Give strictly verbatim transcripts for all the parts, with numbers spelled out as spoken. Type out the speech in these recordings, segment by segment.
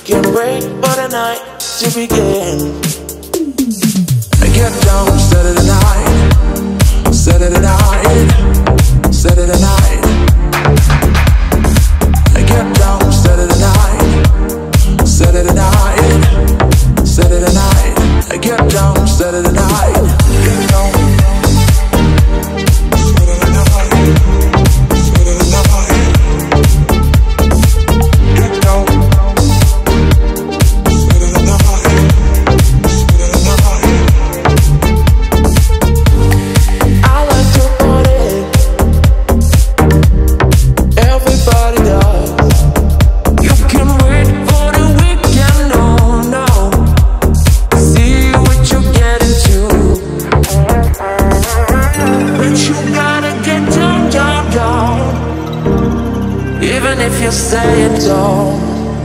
Can't wait for the night to begin. I get down Saturday night, Saturday night, Saturday night. I get down Saturday night, Saturday night, Saturday night. I get down Saturday night. Get down. Say it don't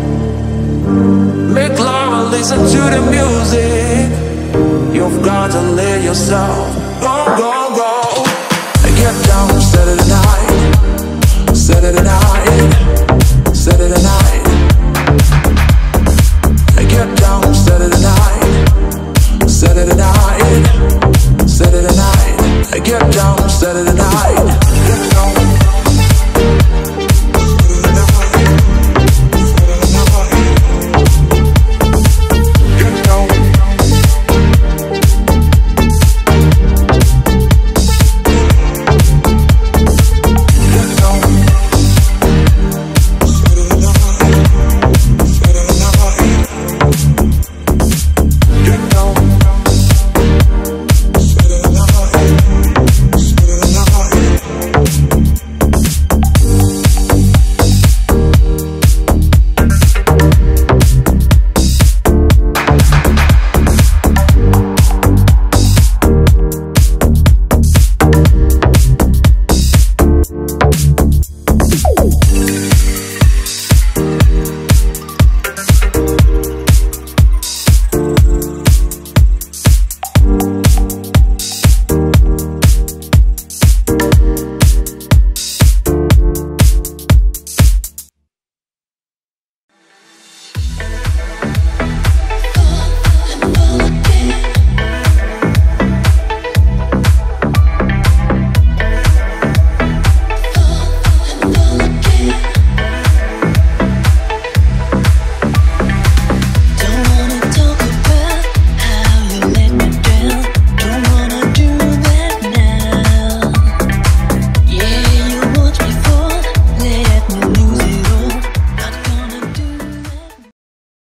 make love and listen to the music. You've got to let yourself go, go, go. I get down Saturday night, Saturday night, Saturday night. I get down Saturday night, Saturday night, Saturday night. I get down Saturday night. Get down.